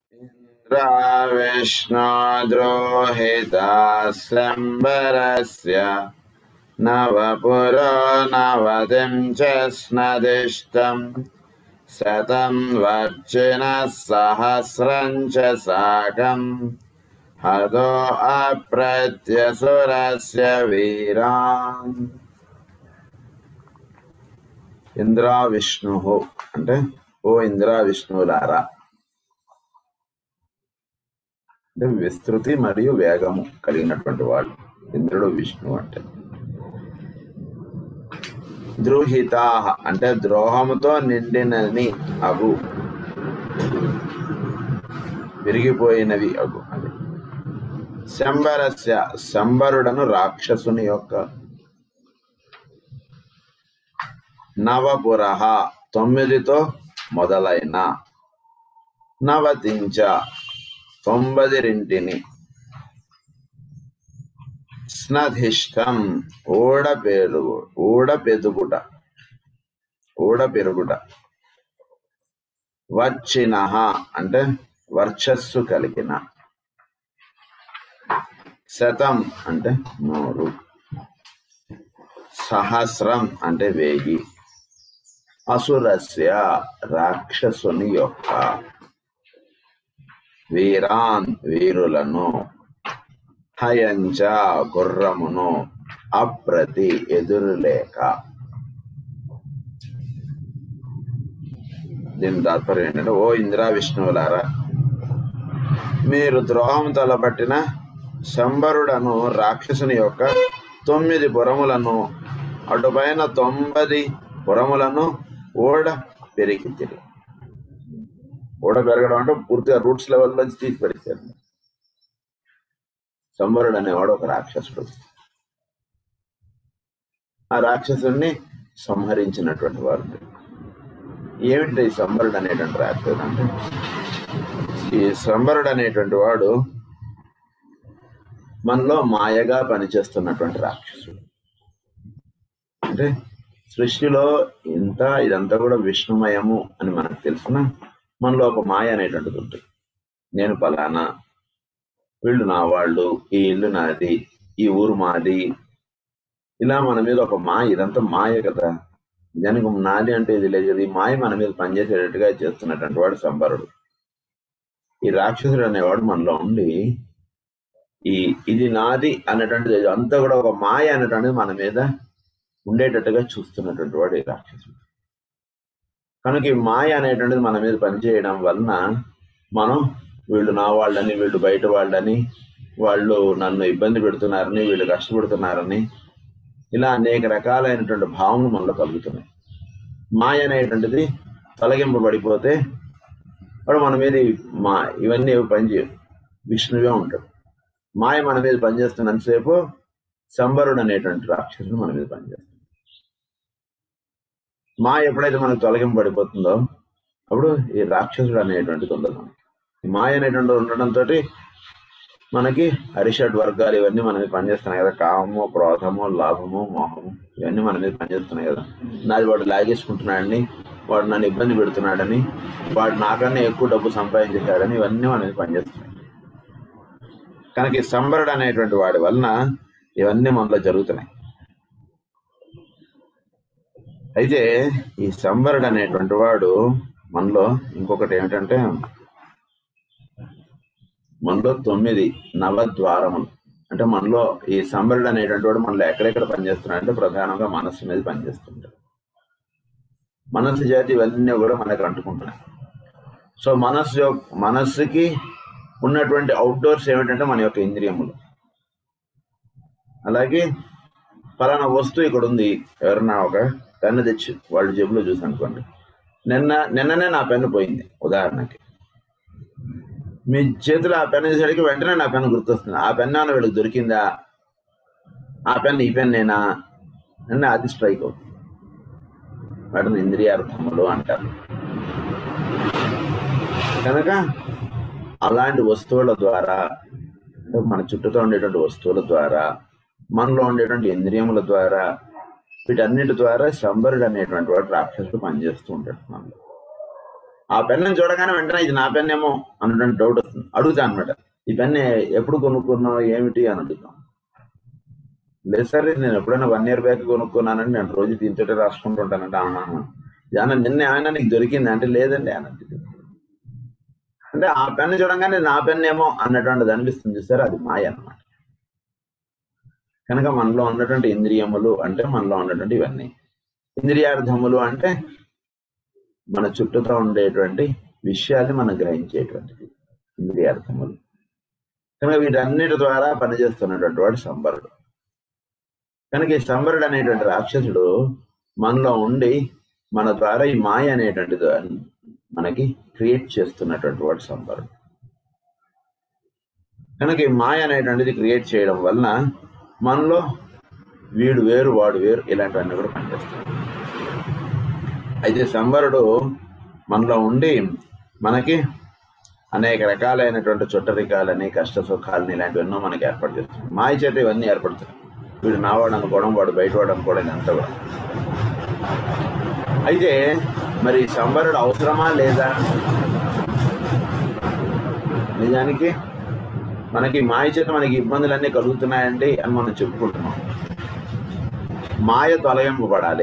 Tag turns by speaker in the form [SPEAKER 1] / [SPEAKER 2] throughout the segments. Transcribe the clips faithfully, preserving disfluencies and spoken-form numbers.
[SPEAKER 1] ఇంద్ర విష్ణు ద్రోహితా శంబరస్య నవపురో నవతిం చ స్నదిష్టం శతం వర్చిన సహస్రం చ సాకం హదో అప్రత్యసురస్య వీరాన్. ఇంద్రా విష్ణు అంటే ఓ ఇంద్రా విష్ణువులారా, అంటే విస్తృతి మరియు వేగము కలిగినటువంటి వాడు ఇంద్రుడు విష్ణువు అంటే. ద్రోహితా అంటే ద్రోహముతో నిండినని అగు, విరిగిపోయినవి అగు అది. శంబరస్య శంబరుడను రాక్షసుని యొక్క. నవపురః తొమ్మిదితో మొదలైన. నవతించ తొంభది రెంటిని. స్నధిష్టం ఊడ పెరుగు ఊడ పెరుగుట ఊడ పెరుగుట. వచ్చిన అంటే వర్చస్సు కలిగిన. శతం అంటే నూరు. సహస్రం అంటే వేయి. అసురస్య రాక్షసుని యొక్క. వీరాన్ వీరులను. హయంచ గుర్రమును. అప్రతి ఎదురులేక. దీని తాత్పర్యం ఏంటంటే, ఓ ఇంద్రా విష్ణువులారా, మీరు ద్రోహం తలపట్టిన శంబరుడను రాక్షసుని యొక్క తొమ్మిది పురములను, అటుపైన తొంభది పురములను ఓడ పెరిగి తిరిగి. ఓడ పెరగడం అంటే పూర్తిగా రూట్స్ లెవెల్ నుంచి తీసి పెరిగారు. శంబరుడు అనేవాడు ఒక రాక్షసుడు. ఆ రాక్షసుడిని సంహరించినటువంటి వాడు. ఏమిటి ఈ శంబరుడు అనేటువంటి రాక్షసుడు అంటే, ఈ శంబరుడు అనేటువంటి వాడు మనలో మాయగా పనిచేస్తున్నటువంటి రాక్షసుడు. అంటే సృష్టిలో ఇంత ఇదంతా కూడా విష్ణుమయము అని మనకు తెలిసిన మనలో ఒక మాయ అనేటువంటిది ఉంటుంది. నేను పలానా, వీళ్ళు నా వాళ్ళు, ఈ ఇల్లు నాది, ఈ ఊరు మాది, ఇలా మన మీద ఒక మాయ. ఇదంతా మాయ కదా. దానికి నాది అంటే ఇది లేదు కదా. ఈ మాయ మన మీద పనిచేసేటట్టుగా చేస్తున్నటువంటి వాడు శంబరుడు. ఈ రాక్షసుడు అనేవాడు మనలో ఉండి ఈ ఇది నాది అనేటువంటిది అంతా కూడా ఒక మాయ అనేటువంటిది మన మీద ఉండేటట్టుగా చూస్తున్నటువంటి వాడు ఈ రాక్షసుడు. కనుక ఈ మాయ అనేటువంటిది మన మీద పనిచేయడం వలన మనం వీళ్ళు నా వాళ్ళని, వీళ్ళు బయట వాళ్ళని, వాళ్ళు నన్ను ఇబ్బంది పెడుతున్నారని, వీళ్ళు కష్టపడుతున్నారని, ఇలా అనేక రకాలైనటువంటి భావనలు మనలో కలుగుతున్నాయి. మాయ అనేటువంటిది తొలగింపబడిపోతే వాడు మన మీద మా ఇవన్నీ పనిచేయవు, విష్ణువే ఉంటాడు. మాయ మన మీద పనిచేస్తున్నంతసేపు శంబరుడు అనేటువంటి రాక్షసుడు మన మీద పనిచేస్తాడు. మాయ ఎప్పుడైతే మనకు తొలగింపబడిపోతుందో అప్పుడు ఈ రాక్షసుడు అనేటువంటిది ఉండదు. ఈ మాయ అనేటువంటి ఉండడంతో మనకి అరిషడ్ వర్గాలు ఇవన్నీ మన మీద పనిచేస్తున్నాయి కదా. కామము, క్రోధము, లాభము, మోహము ఇవన్నీ మన మీద పనిచేస్తున్నాయి కదా. నాది వాడు లాగేసుకుంటున్నాడని, వాడు నన్ను ఇబ్బంది పెడుతున్నాడని, వాడు నాకన్నా ఎక్కువ డబ్బు సంపాదించేశాడని ఇవన్నీ మన మీద పనిచేస్తున్నాయి. కనుక ఈ శంబరుడు అనేటువంటి వాడి వలన ఇవన్నీ మనలో జరుగుతున్నాయి. అయితే ఈ శంబరుడు అనేటువంటి వాడు మనలో ఇంకొకటి ఏమిటంటే, మనలో తొమ్మిది నవద్వారములు. అంటే మనలో ఈ శంబరుడు అనేటువంటి వాడు మనలో ఎక్కడెక్కడ పనిచేస్తున్నాడు అంటే ప్రధానంగా మనస్సు మీద పనిచేస్తుంటాడు. మనస్సు జాతి ఇవన్నీ కూడా మనకు అంటుకుంటున్నాయి. సో మనస్సు మనస్సుకి ఉన్నటువంటి అవుట్డోర్స్ ఏమిటంటే మన యొక్క ఇంద్రియములు. అలాగే ఫలానా వస్తువు ఇక్కడ ఉంది, ఎవరన్నా ఒక పెన్ను తెచ్చి వాళ్ళ జేబులో చూసి అనుకోండి, నిన్న నిన్ననే నా పెన్ను పోయింది ఉదాహరణకి, మీ చేతిలో ఆ పెన్ను చేసేటికి వెంటనే నా పెన్ను గుర్తొస్తుంది. ఆ పెన్ను అన్న వీళ్ళకి దొరికిందా, ఆ పెన్ను ఈ పెన్నేనా అని అది స్ట్రైక్ అవుతుంది. వాటిని ఇంద్రియార్థములు అంటారు. కనుక అలాంటి వస్తువుల ద్వారా, మన చుట్టూతో ఉండేటువంటి వస్తువుల ద్వారా, మనలో ఉండేటువంటి ఇంద్రియముల ద్వారా, వీటన్నిటి ద్వారా శంబరుడు అనేటువంటి వాడు రాక్షసుడు పనిచేస్తూ ఉంటాడు మనలో. ఆ పెన్ను చూడగానే వెంటనే ఇది నా పెన్ ఏమో అన్నటువంటి డౌట్ వస్తుంది. అడుగుతా అనమాట, ఈ పెన్ను ఎప్పుడు కొనుక్కున్నావు ఏమిటి అని అడుగుతాం. లేదు సార్ నేను ఎప్పుడైనా వన్ ఇయర్ బ్యాక్ కొనుక్కున్నానండి, నేను రోజు దీంతో రాసుకుంటూ ఉంటానంటే అవునా ఏమన్నా నిన్న ఏమైనా నీకు దొరికింది అంటే లేదండి అన్నట్టు. అంటే ఆ పెన్ను చూడంగానే నా పెన్ను ఏమో అన్నటువంటిది అనిపిస్తుంది సార్, అది మాయ అన్నమాట. కనుక మనలో ఉన్నటువంటి ఇంద్రియములు అంటే మనలో ఉన్నటువంటి ఇవన్నీ, ఇంద్రియార్థములు అంటే మన చుట్టూతో ఉండేటువంటి విషయాన్ని మనం గ్రహించేటువంటిది ఇంద్రియార్థములు. కనుక వీటన్నిటి ద్వారా పనిచేస్తున్నటువంటి వాడు సంబరుడు. కనుక ఈ సంబరుడు అనేటువంటి రాక్షసుడు మనలో ఉండి మన ద్వారా ఈ మాయ అనేటువంటిది మనకి క్రియేట్ చేస్తున్నటువంటి వాడు సంబరుడు. కనుక ఈ మాయ అనేటువంటిది క్రియేట్ చేయడం వలన మనలో వీడు వేరు వాడు వేరు ఇలాంటివన్నీ కూడా పనిచేస్తాయి. అయితే సంబరుడు మనలో ఉండి మనకి అనేక రకాలైనటువంటి చుట్టరికాలని కష్ట సుఖాలని ఇలాంటివన్నో మనకి ఏర్పాటు చేస్తుంది. మాయ చేత ఇవన్నీ ఏర్పడుతుంది. వీడు నావాడు అనుకోవడం, వాడు బయటవాడు అనుకోవడం, ఇదంతా కూడా. అయితే మరి సంబరుడు అవసరమా లేదా? నిజానికి మనకి మాయ చేత మనకి ఇబ్బందులన్నీ కలుగుతున్నాయండి అని మనం చెప్పుకుంటున్నాం. మాయ తొలగింపబడాలి.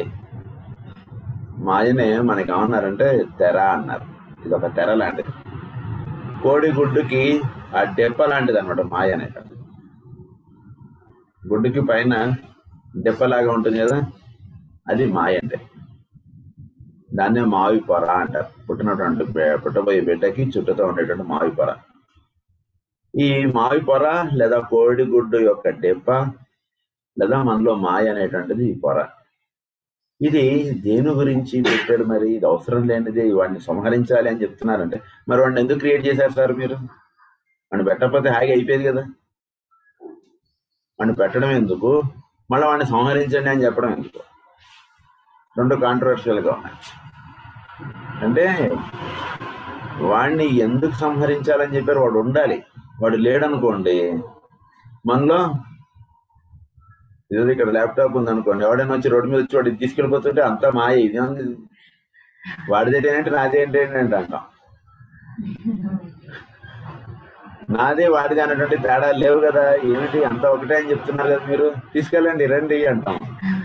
[SPEAKER 1] మాయనే మనకి ఏమన్నారంటే తెర అన్నారు. ఇది ఒక తెర లాంటిది, కోడి గుడ్డుకి ఆ డెప్ప లాంటిది అనమాట మాయ అనేటువంటి. గుడ్డుకి పైన డెప్పలాగా ఉంటుంది కదా, అది మాయ అంటే. దాన్నే మావి పొర అంటారు. పుట్టినటువంటి పుట్టబోయే బిడ్డకి చుట్టూతో ఉండేటువంటి మావి పొర. ఈ మావి పొర లేదా కోడి గుడ్డు యొక్క డెప్ప లేదా మనలో మాయ అనేటువంటిది ఈ పొర. ఇది దేని గురించి పెట్టాడు? మరి ఇది అవసరం లేనిది, వాడిని సంహరించాలి అని చెప్తున్నారంటే మరి వాడిని ఎందుకు క్రియేట్ చేశారు సార్ మీరు? వాడిని పెట్టకపోతే హాయిగా అయిపోయేది కదా. వాడిని పెట్టడం ఎందుకు, మళ్ళీ వాడిని సంహరించండి అని చెప్పడం ఎందుకు? రెండు కాంట్రవర్షియల్గా ఉన్నాయి. అంటే వాడిని ఎందుకు సంహరించాలని చెప్పారు? వాడు ఉండాలి. వాడు లేడనుకోండి, మనలో ఏదో ఇక్కడ ల్యాప్టాప్ ఉందనుకోండి, ఎవడైనా వచ్చి రోడ్డు మీద వచ్చి వాడు తీసుకెళ్ళిపోతుంటే అంతా మాయ. ఇది వాడిదేంటి నాదేంటి అంటే అంటాం. నాదే వాడిది అన్నటువంటి తేడా లేవు కదా, ఏమిటి అంతా ఒకటే అని చెప్తున్నారు కదా మీరు, తీసుకెళ్ళండి రండి అంటాం.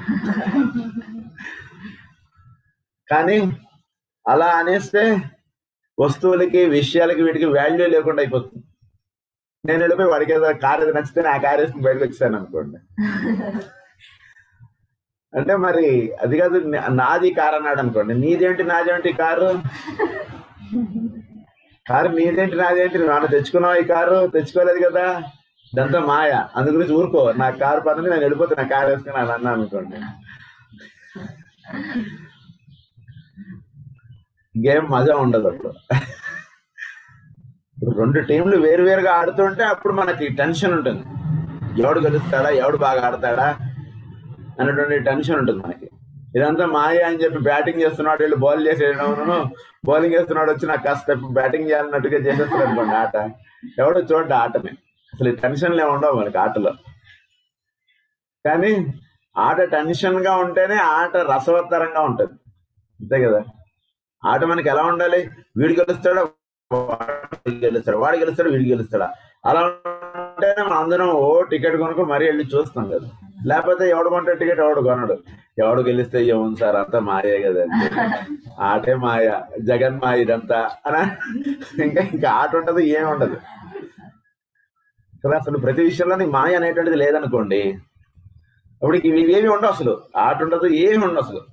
[SPEAKER 1] కానీ అలా అనేస్తే వస్తువులకి విషయాలకి వీటికి వాల్యూ లేకుండా అయిపోతుంది. నేను వెళ్ళిపోయి వాడికి ఏదో కారు ఏదో నచ్చితే నా కారు వేసుకుని బయటకు వచ్చాను అనుకోండి, అంటే మరి అది కాదు, నాది కారు అన్నాడు అనుకోండి, నీదేంటి నాదేంటి కారు, కారు నీదేంటి నాదేంటి, నాన్న తెచ్చుకున్నావు ఈ కారు, తెచ్చుకోలేదు కదా, ఇదంతా మాయ, అందు గురించి ఊరుకో, నా కారు పనుంది నేను వెళ్ళిపోతే నా కారు వేసుకుని అని అన్నా అనుకోండి, గేమ్ మజా ఉండదు. అప్పుడు రెండు టీంలు వేరు వేరుగా ఆడుతుంటే అప్పుడు మనకి టెన్షన్ ఉంటుంది. ఎవడు గెలుస్తాడా, ఎవడు బాగా ఆడతాడా అనేటువంటి టెన్షన్ ఉంటుంది మనకి. ఇదంతా మాయ అని చెప్పి బ్యాటింగ్ చేస్తున్నాడు, వీళ్ళు బౌల్ చేసేయడం, బౌలింగ్ చేస్తున్నాడు వచ్చి నాకు కాస్త బ్యాటింగ్ చేయాలన్నట్టుగా చేసేస్తారు అనుకోండి. ఆట ఎవడో చూడ ఆటమే, అసలు ఈ టెన్షన్లే ఉండవు మనకి ఆటలో. కానీ ఆట టెన్షన్ గా ఉంటేనే ఆట రసవత్తరంగా ఉంటుంది, అంతే కదా. ఆట మనకి ఎలా ఉండాలి? వీడు గెలుస్తాడా, వాడు గెలుస్తాడు, వాడు గెలుస్తాడు, వీడు గెలుస్తాడా, అలా ఉంటేనే మనం అందరం ఓ టికెట్ కొనుక్కొని మరీ వెళ్ళి చూస్తాం కదా. లేకపోతే ఎవడు కొంటే టికెట్ ఎవడు కొనడు, ఎవడు గెలిస్తే ఏముంది సార్ అంతా మాయే కదా, ఆటే మాయ, జగన్ మాయ ఇదంతా అనా, ఇంకా ఇంకా ఆట ఉండదు ఏమి ఉండదు కదా. అసలు ప్రతి విషయంలో నీకు మాయ అనేటువంటిది లేదనుకోండి, అప్పుడు ఇవి ఏమి ఉండవు, అసలు ఆట ఉండదు, ఏమి ఉండవు అసలు.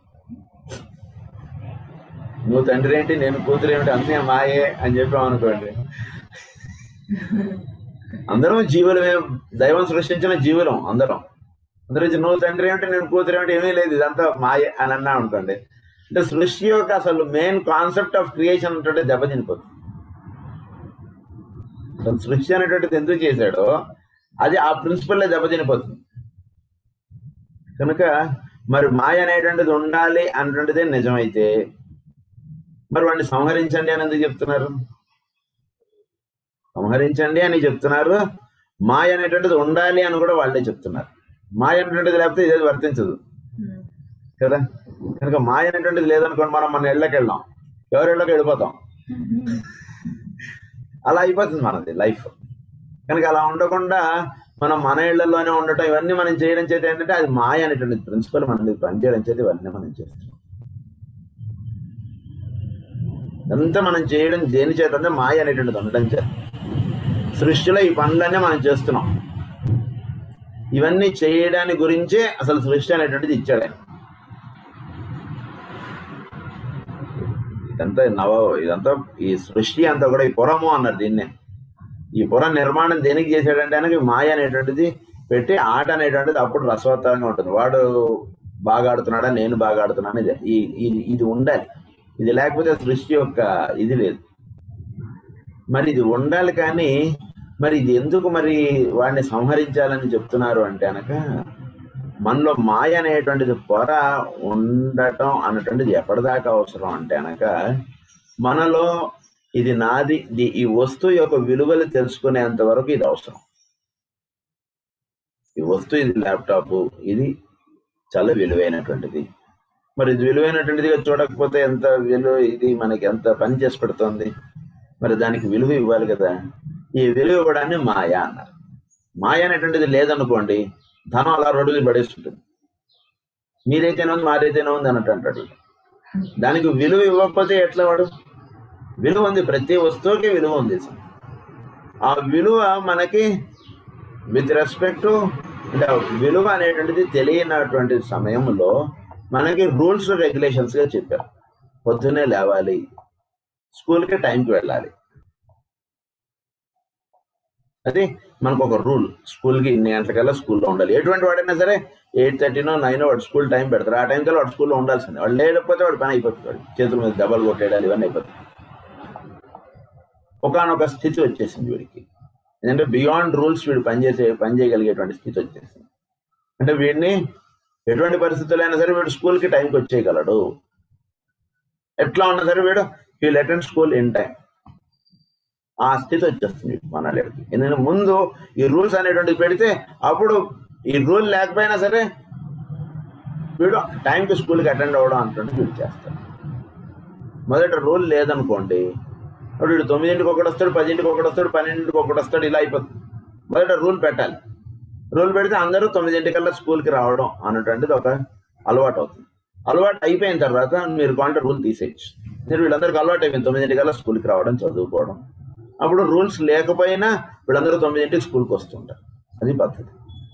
[SPEAKER 1] నువ్వు తండ్రి ఏంటి, నేను కూతురు ఏమిటి, అన్నీ మాయే అని చెప్పాం అనుకోండి. అందరం జీవులమే, దైవం సృష్టించిన జీవులం అందరం. అందరూ నువ్వు తండ్రి ఏమిటి, నేను కూతురు ఏమిటి, ఏమీ లేదు, ఇదంతా మాయే అని అన్నా అనుకోండి. అంటే సృష్టి యొక్క అసలు మెయిన్ కాన్సెప్ట్ ఆఫ్ క్రియేషన్ అంటే దెబ్బతినిపోతుంది. అసలు సృష్టి అనేటువంటిది ఎందుకు చేశాడో అది ఆ ప్రిన్సిపల్లే దెబ్బతినిపోతుంది. కనుక మరి మాయ అనేటువంటిది ఉండాలి అనేటువంటిదే నిజమైతే మరి వాడిని సంహరించండి అని ఎందుకు చెప్తున్నారు? సంహరించండి అని చెప్తున్నారు, మాయ అనేటువంటిది ఉండాలి అని కూడా వాళ్ళే చెప్తున్నారు. మాయ అనేటువంటిది లేకపోతే ఇదేది వర్తించదు కదా. కనుక మాయ అనేటువంటిది లేదనుకోండి, మనం మన ఇళ్ళకి వెళ్ళాం, ఎవరిలోకి వెళ్ళిపోతాం. అలా అయిపోతుంది మనది లైఫ్. కనుక అలా ఉండకుండా మనం మన ఇళ్లలోనే ఉండటం, ఇవన్నీ మనం చేయడం చేత ఏంటంటే అది మాయ అనేటువంటి ప్రిన్సిపల్ మన మీద పనిచేయడం చేత ఇవన్నీ మనం చేస్తాం. అంతా మనం చేయడం దేని చేత అంటే మాయ అనేటువంటిది ఉండడం చేత. సృష్టిలో ఈ పనులన్నీ మనం చేస్తున్నాం. ఇవన్నీ చేయడానికి గురించే అసలు సృష్టి అనేటువంటిది ఇచ్చాడు ఆయన. ఇదంతా నవ ఇదంతా ఈ సృష్టి అంతా కూడా ఈ పురము అన్నారు దీన్నే. ఈ పురం నిర్మాణం దేనికి చేశాడంటే ఆయనకి మాయ అనేటువంటిది పెట్టి ఆట అనేటువంటిది అప్పుడు రసవత్తరంగా ఉంటుంది. వాడు బాగా ఆడుతున్నాడా, నేను బాగా ఆడుతున్నాను, ఇది ఇది ఇది ఉండాలి. ఇది లేకపోతే సృష్టి యొక్క ఇది లేదు. మరి ఇది ఉండాలి. కానీ మరి ఇది ఎందుకు మరి వాడిని సంహరించాలని చెప్తున్నారు అంటే అనక మనలో మాయ అనేటువంటిది పొర ఉండటం అన్నటువంటిది ఎప్పటిదాకా అవసరం అంటే అనక మనలో ఇది నాది, ఈ వస్తువు యొక్క విలువలు తెలుసుకునేంత వరకు ఇది అవసరం. ఈ వస్తువు ఇది ల్యాప్టాప్, ఇది చాలా విలువైనటువంటిది. మరి ఇది విలువైనటువంటిదిగా చూడకపోతే ఎంత విలువ, ఇది మనకి ఎంత పని చేసి పెడుతుంది. మరి దానికి విలువ ఇవ్వాలి కదా. ఈ విలువ ఇవ్వడాన్ని మాయ అన్నారు. మాయ అనేటువంటిది లేదనుకోండి, ధనం అలా రోడ్డు పడేస్తుంటుంది. మీరైతేనే ఉంది, మారైతేనే ఉంది అన్నట్టు అంటాడు. దానికి విలువ ఇవ్వకపోతే ఎట్లా వాడు? విలువ ఉంది, ప్రతి వస్తువుకి విలువ ఉంది. ఆ విలువ మనకి విత్ రెస్పెక్ట్ అంటే విలువ అనేటువంటిది తెలియనటువంటి సమయంలో మనకి రూల్స్ రెగ్యులేషన్స్గా చెప్పారు. పొద్దున్నే లేవాలి, స్కూల్కి టైంకి వెళ్ళాలి. అది మనకు ఒక రూల్. స్కూల్కి ఇన్ని గంటలకల్లా స్కూల్లో ఉండాలి. ఎటువంటి వాడైనా సరే ఎయిట్ థర్టీనో నైనో వాడు స్కూల్ టైం పెడతారు. ఆ టైంకల్లా వాడు స్కూల్లో ఉండాల్సింది. వాడు లేకపోతే వాడు పని అయిపోతుంది. వాడు చేతుల మీద దెబ్బలు కొట్టేయాలి, ఇవన్నీ అయిపోతుంది. ఒకనొక స్థితి వచ్చేసింది వీడికి. ఎందుకంటే బియాండ్ రూల్స్ వీడు పనిచేసే పని చేయగలిగేటువంటి స్థితి వచ్చేసింది. అంటే వీడిని ఎటువంటి పరిస్థితులైనా సరే వీడు స్కూల్కి టైంకి వచ్చేయగలడు. ఎట్లా ఉన్నా సరే వీడు వీళ్ళు అటెండ్ స్కూల్ ఇన్ టైం. ఆ స్థితి వచ్చేస్తుంది మనకి. ఎందుకంటే ముందు ఈ రూల్స్ అనేటువంటివి పెడితే అప్పుడు ఈ రూల్ లేకపోయినా సరే వీడు టైంకి స్కూల్కి అటెండ్ అవ్వడం అంటుంటే వీడు చేస్తాడు. మొదట రూల్ లేదనుకోండి, అప్పుడు వీడు తొమ్మిదింటికి ఒకటి వస్తాడు, పదింటికి ఒకటి వస్తాడు, పన్నెండింటికి ఒకటి వస్తాడు, ఇలా అయిపోతుంది. మొదట రూల్ పెట్టాలి. రూల్ పెడితే అందరూ తొమ్మిదింటికల్లా స్కూల్కి రావడం అన్నటువంటిది ఒక అలవాటు అవుతుంది. అలవాటు అయిపోయిన తర్వాత మీరు కాంటే రూల్ తీసేయచ్చు. మీరు వీళ్ళందరికీ అలవాటు అయిపోయింది తొమ్మిదింటికల్లా స్కూల్కి రావడం, చదువుకోవడం. అప్పుడు రూల్స్ లేకపోయినా వీళ్ళందరూ తొమ్మిదింటికి స్కూల్కి వస్తుంటారు. అది పద్ధతి.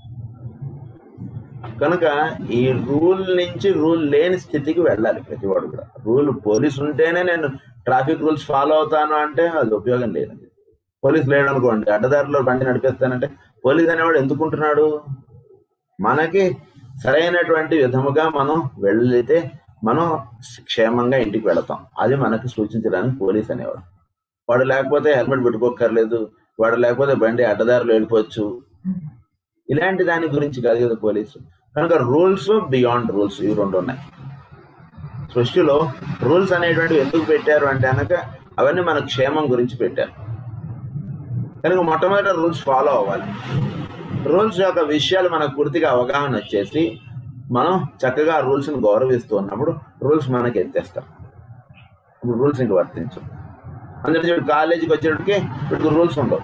[SPEAKER 1] కనుక ఈ రూల్ నుంచి రూల్ లేని స్థితికి వెళ్ళాలి ప్రతివాడు కూడా. రూల్ పోలీస్ ఉంటేనే నేను ట్రాఫిక్ రూల్స్ ఫాలో అవుతాను అంటే అది ఉపయోగం లేదండి. పోలీస్ లేడనుకోండి, అడ్డదారిలో బండి నడిపిస్తానంటే పోలీస్ అనేవాడు ఎందుకుంటున్నాడు? మనకి సరైనటువంటి విధముగా మనం వెళితే మనం క్షేమంగా ఇంటికి వెళతాం. అది మనకి సూచించడానికి పోలీస్ అనేవాడు. వాడు లేకపోతే హెల్మెట్ పెట్టుకోక్కర్లేదు, వాడు లేకపోతే బండి అడ్డదారిలో వెళ్ళిపోవచ్చు. ఇలాంటి దాని గురించి కాదు కదా పోలీసు. కనుక రూల్స్, బియాండ్ రూల్స్, ఇవి రెండు ఉన్నాయి సృష్టిలో. రూల్స్ అనేటువంటివి ఎందుకు పెట్టారు అంటే కనుక అవన్నీ మన క్షేమం గురించి పెట్టారు. కనుక మొట్టమొదటి రూల్స్ ఫాలో అవ్వాలి. రూల్స్ యొక్క విషయాలు మనకు పూర్తిగా అవగాహన వచ్చేసి మనం చక్కగా ఆ రూల్స్ని గౌరవిస్తూ ఉన్నప్పుడు రూల్స్ మనకి ఎత్తేస్తాం. ఇప్పుడు రూల్స్ ఇంక వర్తించు. అందుకే వీడు కాలేజీకి వచ్చేటికి వీడికి రూల్స్ ఉండవు.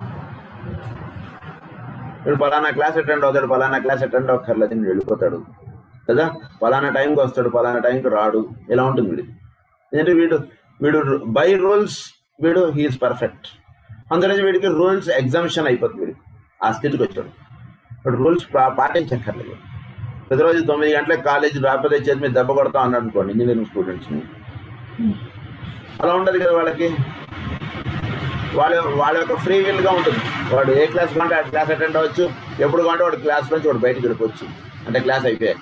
[SPEAKER 1] వీడు పలానా క్లాస్ అటెండ్ అవుతాడు, పలానా క్లాస్ అటెండ్ అవ్వక్కర్లేదు అని వెళ్ళిపోతాడు కదా. పలానా టైంకి వస్తాడు, పలానా టైంకి రాడు, ఇలా ఉంటుంది వీడు. ఎందుకంటే వీడు వీడు బై రూల్స్ వీడు హీఈస్ పర్ఫెక్ట్. అందుకని వీడికి రూల్స్ ఎగ్జామిషన్ అయిపోతుంది. వీడికి ఆ స్థితికి వచ్చాడు. ఇప్పుడు రూల్స్ పాటించక్కర్లేదు. ప్రతిరోజు తొమ్మిది గంటలకు కాలేజీ రాకపోతే చేతి మీద దెబ్బ కొడతాం అన్నాడు అనుకోండి ఇంజనీరింగ్ స్టూడెంట్స్ని. అలా ఉండదు కదా వాళ్ళకి. వాళ్ళ వాళ్ళ యొక్క ఫ్రీ విల్గా ఉంటుంది. వాడు ఏ క్లాస్ కంటే ఆ క్లాస్ అటెండ్ అవ్వచ్చు, ఎప్పుడు కంటే వాడు క్లాస్ నుంచి వాడు బయటకు వెళ్ళిపోవచ్చు. అంటే క్లాస్ అయిపోయాక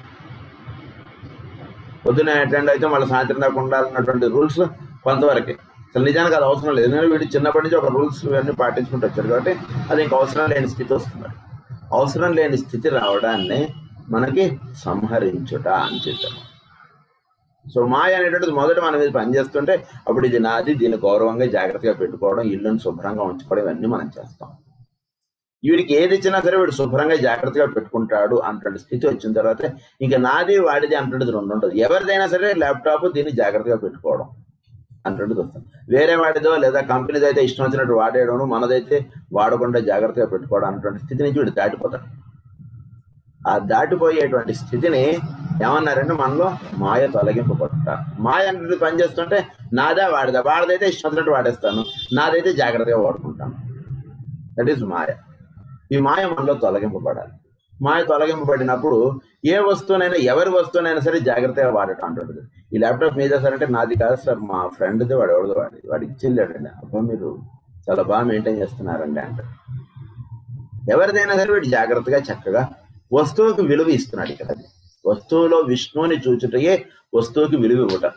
[SPEAKER 1] పొద్దున్న అటెండ్ అయితే మళ్ళీ సాయంత్రం దాకా ఉండాలన్నటువంటి రూల్స్ కొంతవరకే. అసలు నిజానికి అది అవసరం లేదు. ఎందుకంటే వీడు చిన్నప్పటి నుంచి ఒక రూల్స్ ఇవన్నీ పాటించుకుంటూ వచ్చారు కాబట్టి అది ఇంకా అవసరం లేని స్థితి వస్తుంది. అవసరం లేని స్థితి రావడాన్ని మనకి సంహరించుట అని చెప్పారు. సో మాయ అనేటువంటిది మొదట మన మీద పనిచేస్తుంటే అప్పుడు ఇది నాది, దీన్ని గౌరవంగా జాగ్రత్తగా పెట్టుకోవడం, ఇల్లుని శుభ్రంగా ఉంచుకోవడం, ఇవన్నీ మనం చేస్తాం. వీడికి ఏది ఇచ్చినా సరే వీడు శుభ్రంగా జాగ్రత్తగా పెట్టుకుంటాడు అంటున్న స్థితి వచ్చిన తర్వాత ఇంకా నాది వాడిది అంటున్నది రెండు ఉంటుంది. ఎవరిదైనా సరే ల్యాప్టాప్ దీన్ని జాగ్రత్తగా పెట్టుకోవడం, అన్నట్టు వస్తాను. వేరే వాడిదో లేదా కంపెనీది అయితే ఇష్టం వచ్చినట్టు వాడేయడం, మనదైతే వాడకుండా జాగ్రత్తగా పెట్టుకోవడం అన్నటువంటి స్థితి నుంచి వీడు దాటిపోతాడు. ఆ దాటిపోయేటువంటి స్థితిని ఏమన్నారంటే మనలో మాయ తొలగింపబడుట. మాయ అనేది పనిచేస్తుంటే నాదా వాడిదా, వాడిదైతే ఇష్టం వచ్చినట్టు వాడేస్తాను, నాదైతే జాగ్రత్తగా వాడుకుంటాను. దట్ ఈస్ మాయ. ఈ మాయ మనలో తొలగింపబడాలి. మాయ తొలగింపబడినప్పుడు ఏ వస్తువునైనా ఎవరి వస్తువునైనా సరే జాగ్రత్తగా వాడటం అంటుంది. ఈ ల్యాప్టాప్ మీద సార్ అంటే నాది కాదు సార్, మా ఫ్రెండ్ది, వాడు ఎవరిదో వాడి వాడు ఇచ్చిల్లాడండి. అబ్బా మీరు చాలా బాగా మెయింటైన్ చేస్తున్నారండి అంటారు. ఎవరిదైనా సరే వీడు జాగ్రత్తగా చక్కగా వస్తువుకి విలువ ఇస్తున్నాడు. ఇక్కడ వస్తువులో విష్ణువుని చూచుటయే వస్తువుకి విలువ ఇవ్వట.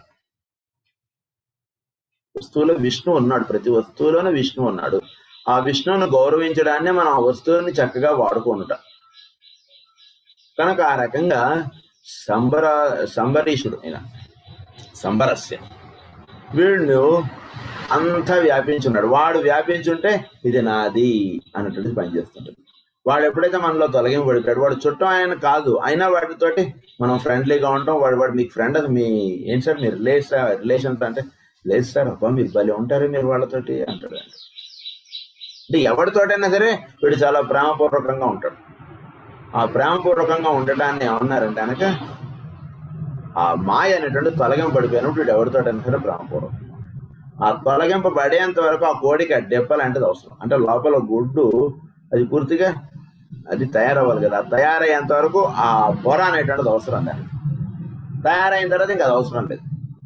[SPEAKER 1] వస్తువులో విష్ణు ఉన్నాడు, ప్రతి వస్తువులోనూ విష్ణు ఉన్నాడు. ఆ విష్ణువును గౌరవించడాన్ని మనం ఆ వస్తువుని చక్కగా వాడుకుంట. కనుక ఆ రకంగా సంబర సంబరీషుడు అయిన సంబరస్య వీళ్ళు అంతా వ్యాపించున్నాడు. వాడు వ్యాపించుంటే ఇది నాది అన్నట్టు పనిచేస్తుంటుంది. వాడు ఎప్పుడైతే మనలో తొలగింపబడిపోయాడు, వాడు చుట్టం ఆయన కాదు, అయినా వాటితోటి మనం ఫ్రెండ్లీగా ఉంటాం. వాడు వాడు మీకు ఫ్రెండ్, అది మీ ఏంటి సార్ మీరు రిలేషన్ రిలేషన్స్ అంటే లేదు సార్, అబ్బా మీరు భలే ఉంటారు మీరు వాళ్ళతోటి అంటాడు. అంటే ఎవరితోటైనా సరే వీడు చాలా ప్రేమపూర్వకంగా ఉంటాడు. ఆ ప్రేమపూర్వకంగా ఉండటాన్ని ఏమన్నారంటే కనుక ఆ మాయ అనేటువంటి తొలగింపబడిపోయినప్పుడు వీడు ఎవరితోటైనా సరే ప్రేమపూర్వకం. ఆ తొలగింపబడేంత వరకు ఆ కోడికి ఆ డెప్పలాంటిది అవసరం. అంటే లోపల గుడ్డు అది పూర్తిగా అది తయారవ్వాలి కదా, తయారయ్యేంత వరకు ఆ పొర అనేటువంటిది అవసరం. దాన్ని తయారైన తర్వాత ఇంకా అది అవసరం లేదు.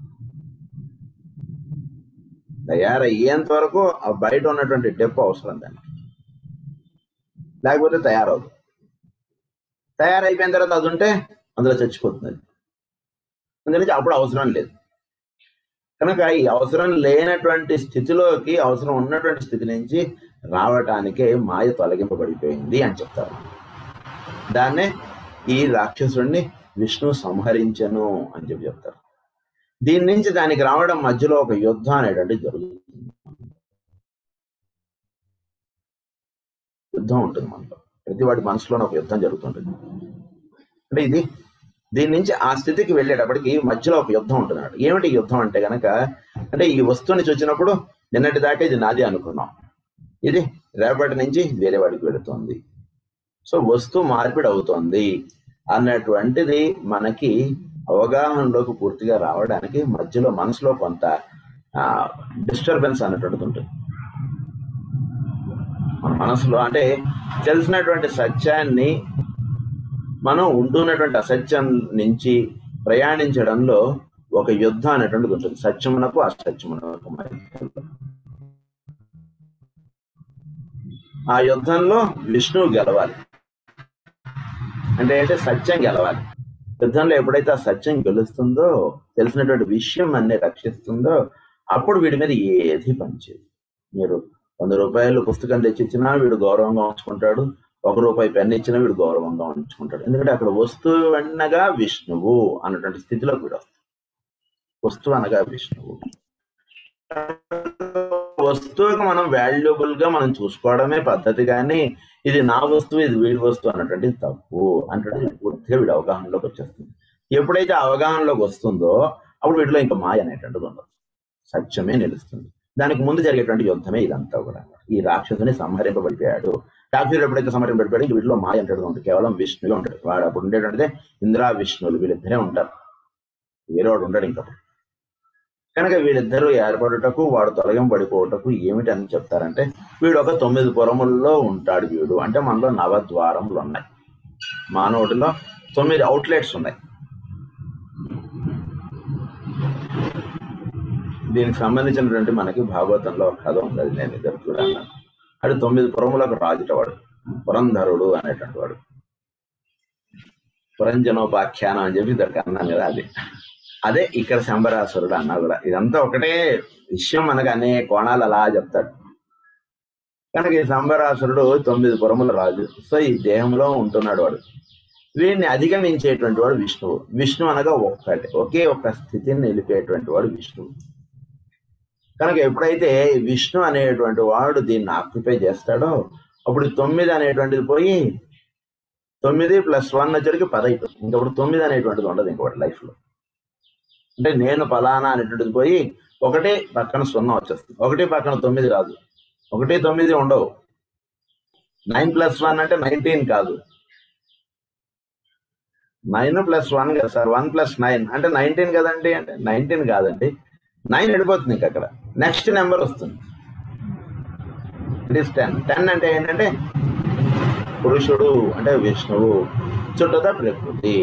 [SPEAKER 1] తయారయ్యేంత వరకు ఆ బయట ఉన్నటువంటి డెప్ప అవసరం దానికి, లేకపోతే తయారవుతుంది. తయారైపోయిన తర్వాత అది ఉంటే అందులో చచ్చిపోతుంది. అందుకని అప్పుడు అవసరం లేదు. కనుక ఈ అవసరం లేనటువంటి స్థితిలోకి అవసరం ఉన్నటువంటి స్థితి నుంచి రావటానికే మాయ తొలగింపబడిపోయింది అని చెప్తారు. దాన్నే ఈ రాక్షసుడిని విష్ణు సంహరించను అని చెప్పి చెప్తారు. దీని నుంచి దానికి రావడం మధ్యలో ఒక యుద్ధం అనేటువంటి జరుగుతుంది. యుద్ధం ఉంటుంది మనలో, ప్రతి వాడి మనసులోనే ఒక యుద్ధం జరుగుతుంటుంది. అంటే ఇది దీని నుంచి ఆ స్థితికి వెళ్ళేటప్పటికి మధ్యలో ఒక యుద్ధం ఉంటున్నాడు. ఏమిటి యుద్ధం అంటే గనక, అంటే ఈ వస్తువుని చూసినప్పుడు నిన్నటి దాకా ఇది నాది అనుకున్నాం, ఇది రేపటి నుంచి వేరే వాడికి వెళుతుంది. సో వస్తువు మార్పిడి అవుతుంది అన్నటువంటిది మనకి అవగాహనలోకి పూర్తిగా రావడానికి మధ్యలో మనసులో కొంత డిస్టర్బెన్స్ అన్నటువంటిది ఉంటుంది మన మనసులో. అంటే తెలిసినటువంటి సత్యాన్ని మనం ఉంటున్నటువంటి అసత్యం నుంచి ప్రయాణించడంలో ఒక యుద్ధం అనేటువంటిది ఉంటుంది, సత్యమునకు అసత్యమునకు మధ్యలో. ఆ యుద్ధంలో విష్ణువు గెలవాలి. అంటే అంటే సత్యం గెలవాలి. యుద్ధంలో ఎప్పుడైతే ఆ సత్యం గెలుస్తుందో, తెలిసినటువంటి విషయం అన్ని రక్షిస్తుందో, అప్పుడు వీడి మీద ఏది పనిచేయదు. మీరు వంద రూపాయలు పుస్తకం తెచ్చిచ్చినా వీడు గౌరవంగా ఉంచుకుంటాడు, ఒక రూపాయి పెన్ను ఇచ్చినా వీడు గౌరవంగా ఉంచుకుంటాడు. ఎందుకంటే అక్కడ వస్తువు అనగా విష్ణువు అన్నటువంటి స్థితిలోకి వీడు వస్తాడు. వస్తువు అనగా విష్ణువు. వస్తువుకి మనం వాల్యుబుల్ గా మనం చూసుకోవడమే పద్ధతి, కానీ ఇది నా వస్తువు ఇది వీడి వస్తువు అన్నటువంటి తప్పు అంటే పూర్తిగా వీడి అవగాహనలోకి వచ్చేస్తుంది. ఎప్పుడైతే అవగాహనలోకి వస్తుందో అప్పుడు వీటిలో ఇంకా మాయ అనేటువంటిది ఉండదు, సత్యమే నిలుస్తుంది. దానికి ముందు జరిగేటువంటి యుద్ధమే ఇదంతా కూడా. ఈ రాక్షసుని సంహరింపబడిపోయాడు. రాక్షసుడు ఎప్పుడైతే సంహరింపబడిపోయాడు ఇంక వీటిలో మాయ అంటాడు ఉంటుంది, కేవలం విష్ణువే ఉంటాడు. వాడు అప్పుడు ఉండేటువంటిదే ఇంద్రా విష్ణువులు, వీళ్ళిద్దరే ఉంటారు, వేరే వాడు ఉండడు ఇంకప్పుడు. కనుక వీళ్ళిద్దరూ ఏర్పడుటకు వాడు తొలగింపబడిపోవటకు ఏమిటి అని చెప్తారంటే, వీడు ఒక తొమ్మిది పురముల్లో ఉంటాడు. వీడు అంటే మనలో నవద్వారములు ఉన్నాయి, మానవుడిలో తొమ్మిది అవుట్లెట్స్ ఉన్నాయి. దీనికి సంబంధించినటువంటి మనకి భాగవతంలో ఒక కథ ఉంది, అది నేను ఇద్దరు చూడాను. అది తొమ్మిది పురములకు రాజుటవాడు పురంధరుడు అనేటువంటి వాడు. పురంజనోపాఖ్యానం అని చెప్పి ఇద్దరికి అన్నాను కదా, అది అదే ఇక్కడ శంబరాసురుడు అన్నా కూడా. ఇదంతా ఒకటే విషయం, మనకు అనేక కోణాలు అలా చెప్తాడు. కనుక ఈ శంబరాసురుడు తొమ్మిది పురముల రాజు. సో ఈ దేహంలో ఉంటున్నాడు వాడు. వీడిని అధిగమించేటువంటి వాడు విష్ణువు. విష్ణు అనగా ఒక్కటే, ఒకే ఒక్క స్థితిని నిలిపేటువంటి వాడు విష్ణువు. కనుక ఎప్పుడైతే విష్ణు అనేటువంటి వాడు దీన్ని ఆక్యుపై చేస్తాడో అప్పుడు తొమ్మిది అనేటువంటిది పోయి తొమ్మిది ప్లస్ వన్ వచ్చరికి పది అయిపోతుంది. ఇంకప్పుడు తొమ్మిది అనేటువంటిది ఉండదు ఇంకోటి లైఫ్ లో. అంటే నేను ఫలానా అనేటువంటిది పోయి ఒకటి పక్కన సున్నా వచ్చేస్తుంది, ఒకటి పక్కన తొమ్మిది రాదు, ఒకటి తొమ్మిది ఉండవు. నైన్ ప్లస్ వన్ అంటే నైన్టీన్ కాదు, నైన్ ప్లస్ వన్ కదా సార్, వన్ ప్లస్ నైన్ అంటే నైన్టీన్ కదండి, అంటే నైన్టీన్ కాదండి, నైన్ వెళ్ళిపోతుంది ఇంక అక్కడ, నెక్స్ట్ నెంబర్ వస్తుంది, ఇట్ ఈస్ టెన్. టెన్ అంటే ఏంటంటే పురుషుడు అంటే విష్ణువు, చుట్టూత ప్రకృతి.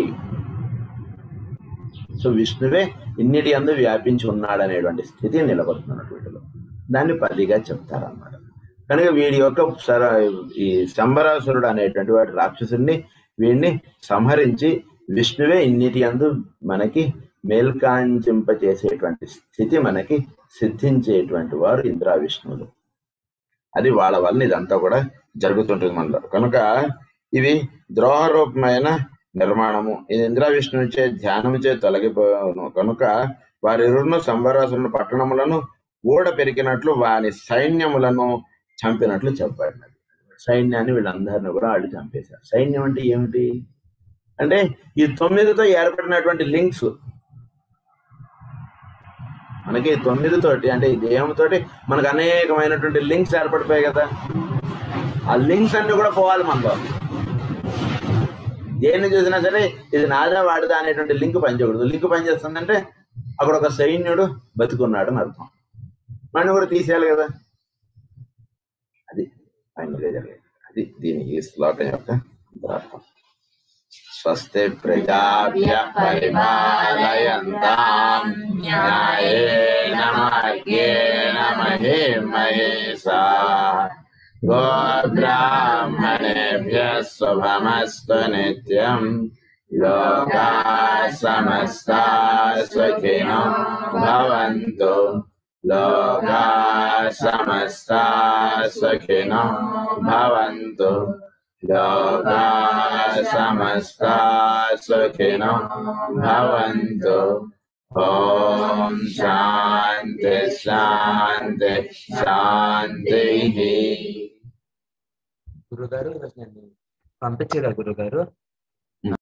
[SPEAKER 1] సో విష్ణువే ఇన్నిటి అందు వ్యాపించి ఉన్నాడు అనేటువంటి స్థితి నిలబడుతున్నట్టు వీటిలో, దాన్ని పదిగా చెప్తారన్నమాట. కనుక వీడి యొక్క సర ఈ శంబరాసురుడు అనేటువంటి వాటి రాక్షసుడిని వీడిని సంహరించి విష్ణువే ఇన్నిటి అందు మనకి మేల్కాంచింపచేసేటువంటి స్థితి మనకి సిద్ధించేటువంటి వారు ఇంద్ర విష్ణువులు. అది వాళ్ళ వల్ల ఇదంతా కూడా జరుగుతుంటుంది మనలో. కనుక ఇవి ద్రోహరూపమైన నిర్మాణము, ఇది ఇంద్ర విష్ణువుచే ధ్యానముచే తొలగిపోను. కనుక వారిరును సంబరాసురుని పట్టణములను ఊడ పెరిగినట్లు వారి సైన్యములను చంపినట్లు చెప్పబడినది. సైన్యాన్ని వీళ్ళందరినీ కూడా వాళ్ళు చంపేశారు. సైన్యం అంటే ఏమిటి అంటే ఈ తొమ్మిదితో ఏర్పడినటువంటి లింక్స్, మనకి తొమ్మిదితోటి అంటే ఈ దేహంతోటి మనకు అనేకమైనటువంటి లింక్స్ ఏర్పడిపోయాయి కదా, ఆ లింక్స్ అన్ని కూడా పోవాలి మనలో. దేన్ని చూసినా సరే ఇది నాదా వాడిదా అనేటువంటి లింక్ పనిచేయకూడదు. లింక్ పనిచేస్తుందంటే అక్కడ ఒక సైన్యుడు బతుకున్నాడు అని అర్థం, మనం కూడా తీసేయాలి కదా. అది ఫైనల్గా జరిగేది. అది దీని ఈ శ్లోకం యొక్క అర్థం. స్వస్తి ప్రజాభ్యః పరిపాలయంతాం న్యాయేన మార్గేణ మహీం మహేషాః గోబ్రాహ్మణేభ్యः శుభమస్తు నిత్యం. లోకాః సమస్తాః సుఖినో భవంతు. లోకాః సమస్తాః సుఖినో భవంతు. లోకాః సమస్తాః సుఖినో భవంతు. ఓం శాంతి శాంతి శాంతి.
[SPEAKER 2] గురుగారు పంపించారా గురుగారు?